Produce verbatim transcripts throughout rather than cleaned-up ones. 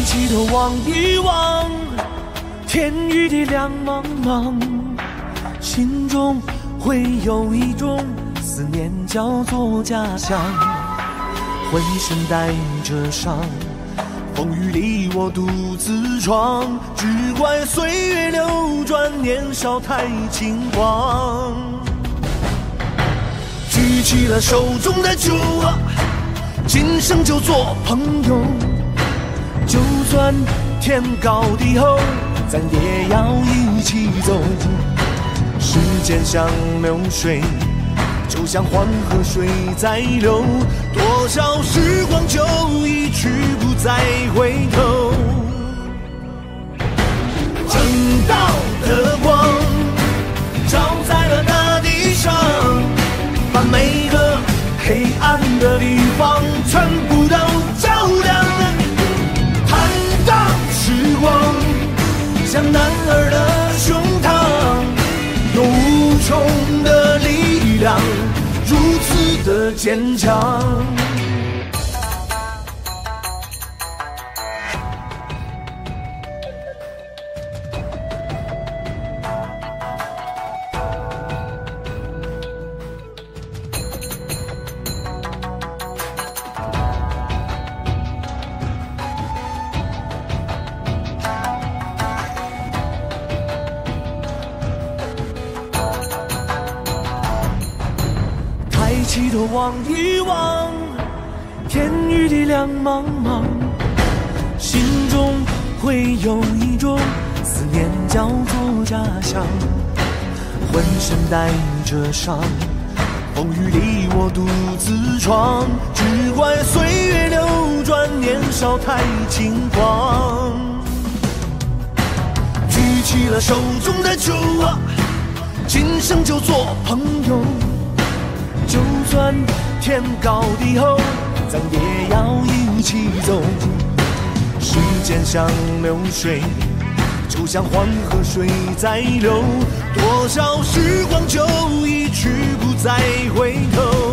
起头望一望，天与地两茫茫，心中会有一种思念，叫做家乡。浑身带着伤，风雨里我独自闯，只怪岁月流转，年少太轻狂。举起了手中的酒啊，今生就做朋友，就算天高地厚，咱也要一起走。时间像流水，就像黄河水在流，多少时光就一去不再回头。正道的光照在了大地上，把每个黑暗的地方全部都照亮。坦荡时光像男儿的胸膛，有无穷的力量，如此的坚强。低头望一望，天与地两茫茫，心中会有一种思念，叫做家乡。浑身带着伤，风雨里我独自闯，只怪岁月流转，年少太轻狂。举起了手中的酒啊，今生就做朋友，就算天高地厚，咱也要一起走。时间像流水，就像黄河水在流，多少时光就一去不再回头。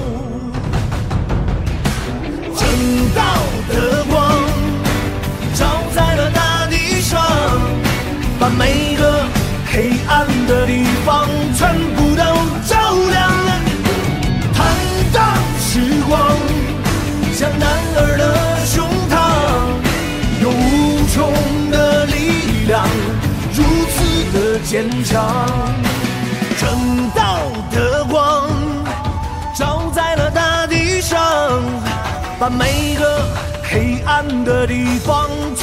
正道的光照在了大地上，把每个黑暗的地方全部都照亮。当时光像男儿的胸膛，有无穷的力量，如此的坚强。正道的光照在了大地上，把每个黑暗的地方